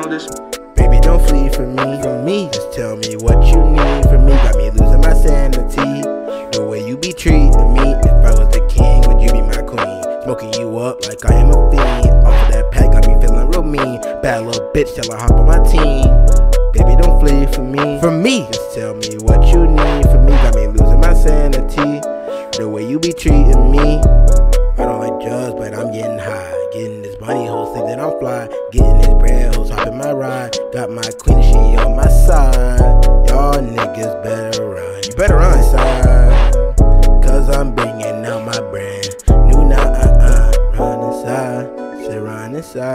on this. Baby, don't flee from me, just tell me what you need from me. Got me losing my sanity, the way you be treating me. If I was the king, would you be my queen? Smoking you up like I am a fiend. Off of that pack, got me feeling real mean. Bad little bitch, tell her hop on my team. Baby, don't flee from me, just tell me what you need from me. Got me losing my sanity, the way you be treating me. I don't like drugs, but I'm getting high. Getting this money, hoes think that I'm fly. Getting this bread, hoes hopping my ride. Got my queen, she on my side. Y'all niggas better run. You better run, side. Cause I'm bringing out my brand. New now, run inside. Say run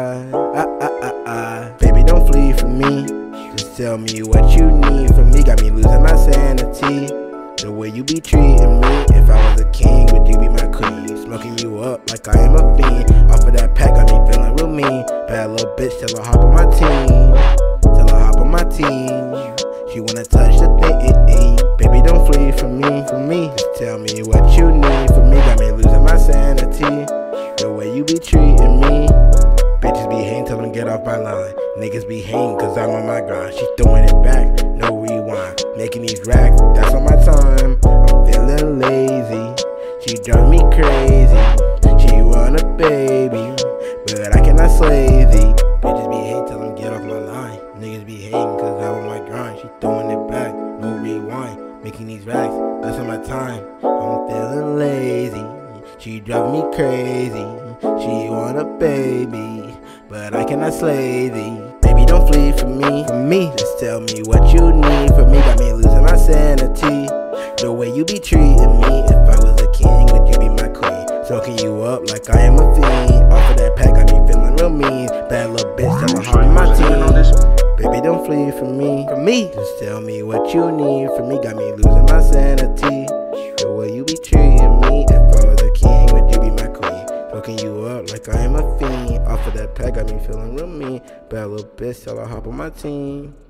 inside. Baby, don't flee from me. Just tell me what you need from me. Got me losing my sanity, the way you be treating me. If I was a king, would you be my queen? Smoking you up like I am a fiend. Off of that pack, got me feeling real mean. Bad little bitch, tell her hop on my team. Tell her hop on my team. She wanna touch the thing. Baby, don't flee from me. Just tell me what you need from me. Got me losing my sanity, the way you be treating me. Bitches be hating, tell them get off my line. Niggas be hating cause I'm on my grind. She throwing it back, no rewind. Making these racks, that's on my time. I'm feeling lazy, she drive me crazy. She want a baby, but I cannot slay thee. Bitches be hating, tell them get off my line. Niggas be hating cause I'm on my grind. She throwing it back, no rewind. Making these racks, that's on my time. I'm feeling lazy, she drive me crazy. She want a baby, but I cannot slay thee. Baby, don't flee from me, just tell me what you need from me. Got me losing my sanity, the way you be treating me. If I was a king, would you be my queen? Soaking you up like I am a fiend. Off of that pack, got me feeling real mean. Bad little bitch, tell her hop on my team. Baby, don't flee from me, just tell me what you need from me. Got me losing my sanity, the way you be treating me. If I was a king, would you be my queen? Fucking you up like I am a fiend. Off of that pack, got me feeling real mean. Bad little bitch, tell her hop on my team.